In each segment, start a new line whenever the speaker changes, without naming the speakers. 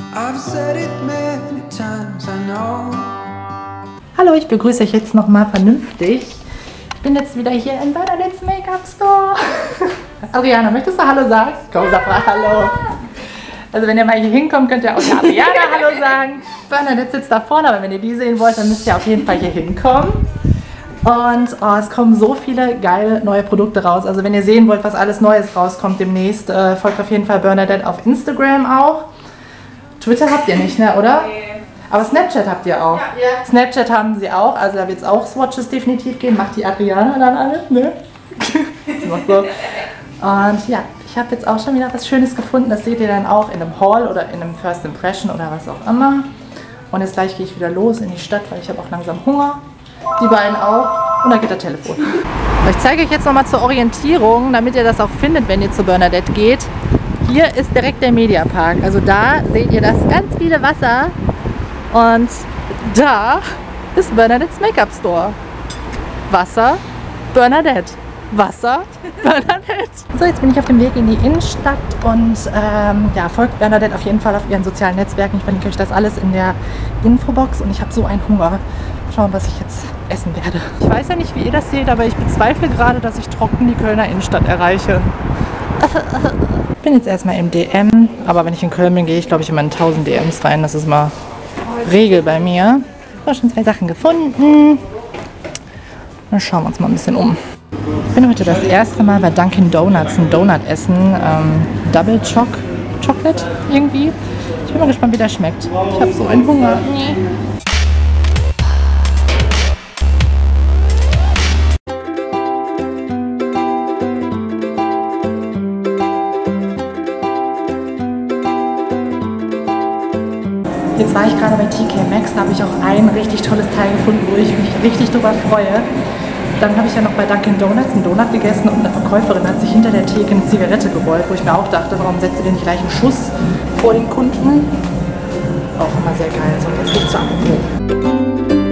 I've said it many times, I know.
Hallo, ich begrüße euch jetzt nochmal vernünftig. Ich bin jetzt wieder hier in Bernadette's Make-up Store. Adriana, möchtest du Hallo sagen? Komm, sag mal Hallo. Also wenn ihr mal hier hinkommt, könnt ihr auch der Adriana Hallo sagen. Bernadette sitzt da vorne, aber wenn ihr die sehen wollt, dann müsst ihr auf jeden Fall hier hinkommen. Und es kommen so viele geile neue Produkte raus. Also wenn ihr sehen wollt, was alles Neues rauskommt demnächst, folgt auf jeden Fall Bernadette auf Instagram auch. Twitter habt ihr nicht, ne, oder? Nee. Aber Snapchat habt ihr auch. Ja. Snapchat haben sie auch, also da wird es auch Swatches definitiv geben. Macht die Adriana dann alle, ne? So. Und ja, ich habe jetzt auch schon wieder was Schönes gefunden. Das seht ihr dann auch in einem Haul oder in einem First Impression oder was auch immer. Und jetzt gleich gehe ich wieder los in die Stadt, weil ich habe auch langsam Hunger. Die beiden auch. Und da geht das Telefon. Ich zeige euch jetzt nochmal zur Orientierung, damit ihr das auch findet, wenn ihr zu Bernadette geht. Hier ist direkt der Mediapark. Also da seht ihr das ganz viele Wasser. Und da ist Bernadette's Make-up Store. Wasser, Bernadette. Wasser, Bernadette. So, jetzt bin ich auf dem Weg in die Innenstadt und ja, folgt Bernadette auf jeden Fall auf ihren sozialen Netzwerken. Ich verlinke euch das alles in der Infobox und ich habe so einen Hunger. Schauen, was ich jetzt essen werde. Ich weiß ja nicht, wie ihr das seht, aber ich bezweifle gerade, dass ich trocken die Kölner Innenstadt erreiche. Ich bin jetzt erstmal im DM, aber wenn ich in Köln bin, gehe ich glaube ich immer in 1000 DMs rein. Das ist mal Regel bei mir. Ich habe schon 2 Sachen gefunden. Dann schauen wir uns mal ein bisschen um. Ich bin heute das erste Mal bei Dunkin' Donuts ein Donut essen. Double Chocolate irgendwie. Ich bin mal gespannt, wie der schmeckt. Ich habe so einen Hunger. Jetzt war ich gerade bei TK Maxx, da habe ich auch ein richtig tolles Teil gefunden, wo ich mich richtig drüber freue. Dann habe ich ja noch bei Dunkin' Donuts einen Donut gegessen und eine Verkäuferin hat sich hinter der Theke eine Zigarette gerollt, wo ich mir auch dachte, warum setzt ihr den nicht gleich im Schuss vor den Kunden? Auch immer sehr geil. So, jetzt gehe ich zur Apropos.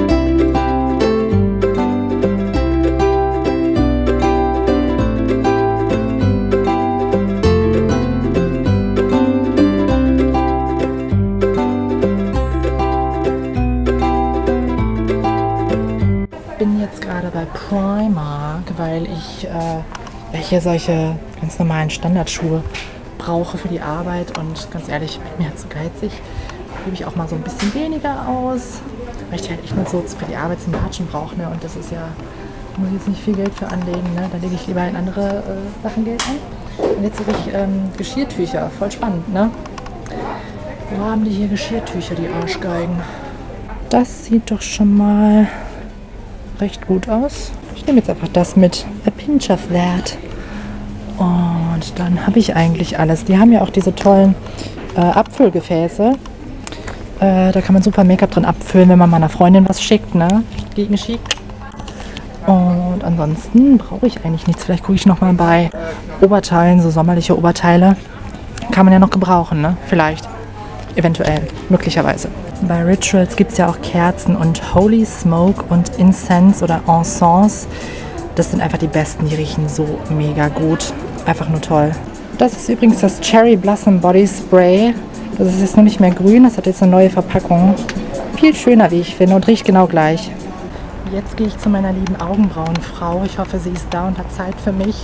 Bei Primark, weil ich hier solche ganz normalen Standardschuhe brauche für die Arbeit und ganz ehrlich, bin mir halt zu geizig, gebe ich auch mal so ein bisschen weniger aus, weil ich halt echt nur so für die Arbeit zum Latschen brauche, ne? Und das ist ja, muss ich jetzt nicht viel Geld für anlegen, ne? Da lege ich lieber in andere Sachen Geld an. Und jetzt suche ich Geschirrtücher, voll spannend, ne? Wo haben die hier Geschirrtücher, die Arschgeigen? Das sieht doch schon mal recht gut aus. Ich nehme jetzt einfach das mit. A pinch of that. Und dann habe ich eigentlich alles. Die haben ja auch diese tollen Abfüllgefäße. Da kann man super Make-up drin abfüllen, wenn man meiner Freundin was schickt, ne? Gegenschick. Und ansonsten brauche ich eigentlich nichts. Vielleicht gucke ich nochmal bei Oberteilen, so sommerliche Oberteile. Kann man ja noch gebrauchen, ne? Vielleicht. Eventuell. Möglicherweise. Bei Rituals gibt es ja auch Kerzen und Holy Smoke und Incense oder Encens. Das sind einfach die besten, die riechen so mega gut. Einfach nur toll. Das ist übrigens das Cherry Blossom Body Spray. Das ist jetzt nur nicht mehr grün, das hat jetzt eine neue Verpackung. Viel schöner, wie ich finde, und riecht genau gleich. Jetzt gehe ich zu meiner lieben Augenbrauenfrau. Ich hoffe, sie ist da und hat Zeit für mich.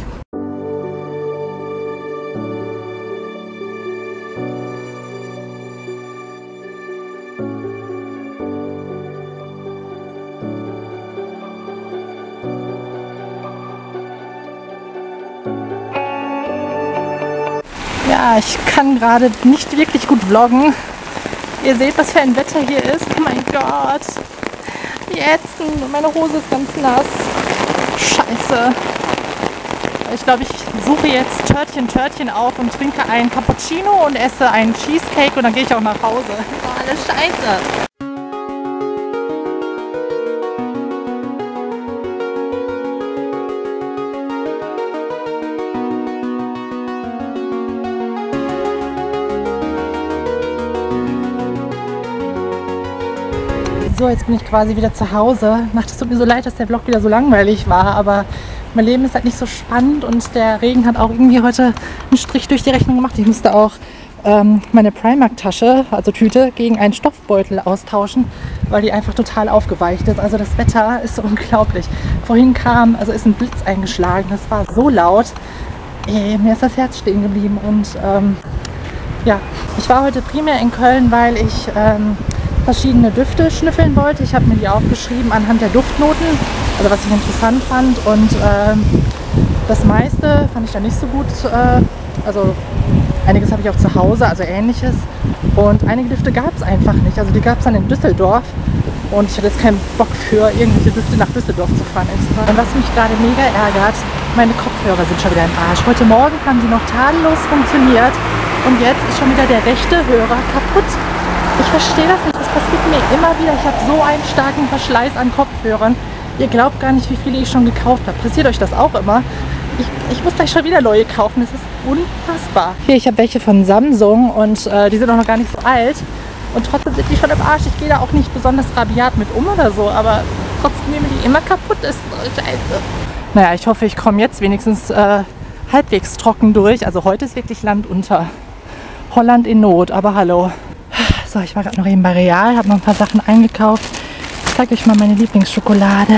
Ja, ich kann gerade nicht wirklich gut vloggen. Ihr seht, was für ein Wetter hier ist. Oh mein Gott. Wie ätzend. Und meine Hose ist ganz nass. Scheiße. Ich glaube, ich suche jetzt Törtchen auf und trinke einen Cappuccino und esse einen Cheesecake und dann gehe ich auch nach Hause. Oh, alles scheiße. So, jetzt bin ich quasi wieder zu Hause. Es tut mir so leid, dass der Vlog wieder so langweilig war, aber mein Leben ist halt nicht so spannend und der Regen hat auch irgendwie heute einen Strich durch die Rechnung gemacht. Ich musste auch meine Primark-Tasche, also Tüte, gegen einen Stoffbeutel austauschen, weil die einfach total aufgeweicht ist. Also das Wetter ist unglaublich. Vorhin ist ein Blitz eingeschlagen, das war so laut. Mir ist das Herz stehen geblieben und ja, ich war heute primär in Köln, weil ich verschiedene Düfte schnüffeln wollte. Ich habe mir die aufgeschrieben anhand der Duftnoten, also was ich interessant fand, und das meiste fand ich da nicht so gut. Also einiges habe ich auch zu Hause, also ähnliches, und einige Düfte gab es einfach nicht. Also die gab es dann in Düsseldorf und ich hatte jetzt keinen Bock für irgendwelche Düfte nach Düsseldorf zu fahren extra. Und was mich gerade mega ärgert, meine Kopfhörer sind schon wieder im Arsch. Heute Morgen haben sie noch tadellos funktioniert und jetzt ist schon wieder der rechte Hörer kaputt. Ich verstehe das nicht, das passiert mir immer wieder. Ich habe so einen starken Verschleiß an Kopfhörern. Ihr glaubt gar nicht, wie viele ich schon gekauft habe. Passiert euch das auch immer? Ich muss gleich schon wieder neue kaufen, das ist unfassbar. Hier, ich habe welche von Samsung und die sind auch noch gar nicht so alt. Und trotzdem sind die schon im Arsch. Ich gehe da auch nicht besonders rabiat mit um oder so, aber trotzdem nehmen die immer kaputt. Das ist scheiße. Naja, ich hoffe, ich komme jetzt wenigstens halbwegs trocken durch. Also heute ist wirklich Land unter. Holland in Not, aber hallo. So, ich war gerade noch eben bei Real, habe noch ein paar Sachen eingekauft. Ich zeige euch mal meine Lieblingsschokolade.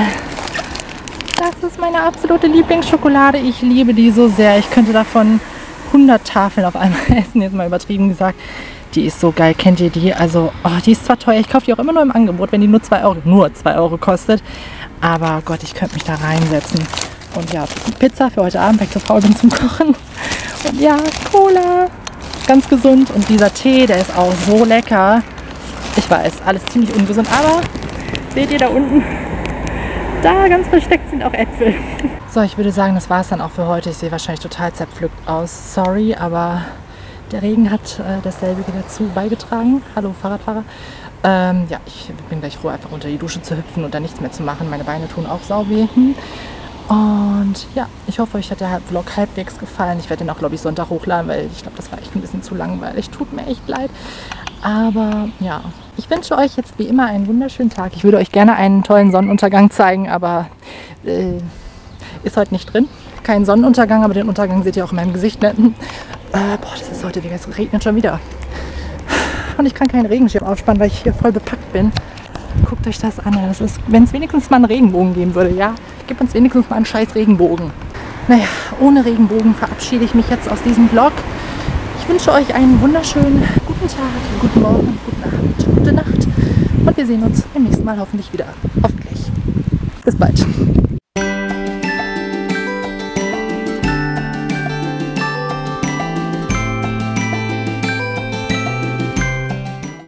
Das ist meine absolute Lieblingsschokolade. Ich liebe die so sehr. Ich könnte davon 100 Tafeln auf einmal essen, jetzt mal übertrieben gesagt. Die ist so geil. Kennt ihr die? Also, oh, die ist zwar teuer. Ich kaufe die auch immer nur im Angebot, wenn die nur 2 Euro kostet. Aber Gott, ich könnte mich da reinsetzen. Und ja, Pizza für heute Abend, weil ich zu faul bin zum Kochen. Und ja, Cola. Ganz gesund. Und dieser Tee, der ist auch so lecker. Ich weiß, alles ziemlich ungesund. Aber seht ihr da unten? Da ganz versteckt sind auch Äpfel. So, ich würde sagen, das war es dann auch für heute. Ich sehe wahrscheinlich total zerpflückt aus. Sorry, aber der Regen hat dasselbe dazu beigetragen. Hallo Fahrradfahrer. Ja, ich bin gleich froh, einfach unter die Dusche zu hüpfen und da nichts mehr zu machen. Meine Beine tun auch sau weh. Und ja, ich hoffe, euch hat der Vlog halbwegs gefallen. Ich werde den auch, glaube ich, Sonntag hochladen, weil ich glaube, das war echt ein bisschen zu langweilig. Tut mir echt leid. Aber ja, ich wünsche euch jetzt wie immer einen wunderschönen Tag. Ich würde euch gerne einen tollen Sonnenuntergang zeigen, aber ist heute nicht drin. Kein Sonnenuntergang, aber den Untergang seht ihr auch in meinem Gesicht. Ne? Boah, das ist heute wieder, es regnet schon wieder. Und ich kann keinen Regenschirm aufspannen, weil ich hier voll bepackt bin. Guckt euch das an. Das ist, wenn es wenigstens mal einen Regenbogen geben würde, ja, gib uns wenigstens mal einen scheiß Regenbogen. Naja, ohne Regenbogen verabschiede ich mich jetzt aus diesem Vlog. Ich wünsche euch einen wunderschönen guten Tag, guten Morgen, guten Abend, gute Nacht. Und wir sehen uns beim nächsten Mal hoffentlich wieder. Hoffentlich. Bis bald.